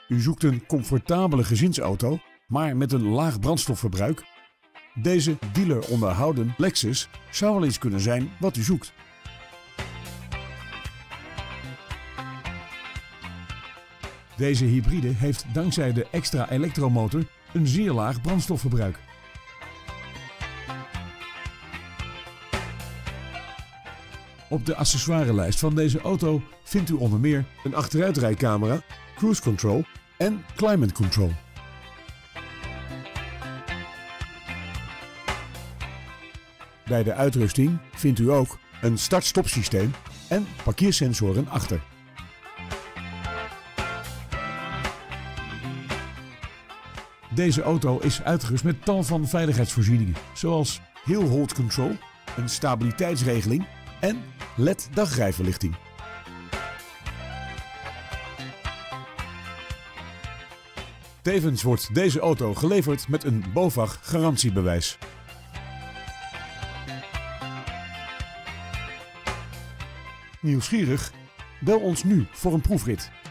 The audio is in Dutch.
U zoekt een comfortabele gezinsauto, maar met een laag brandstofverbruik? Deze dealer onderhouden Lexus zou wel eens kunnen zijn wat u zoekt. Deze hybride heeft dankzij de extra elektromotor een zeer laag brandstofverbruik. Op de accessoirelijst van deze auto vindt u onder meer een achteruitrijcamera, cruise control en climate control. Bij de uitrusting vindt u ook een start-stop systeem en parkeersensoren achter. Deze auto is uitgerust met tal van veiligheidsvoorzieningen, zoals hill hold control, een stabiliteitsregeling en LED dagrijverlichting. Tevens wordt deze auto geleverd met een BOVAG garantiebewijs. Nieuwsgierig? Bel ons nu voor een proefrit.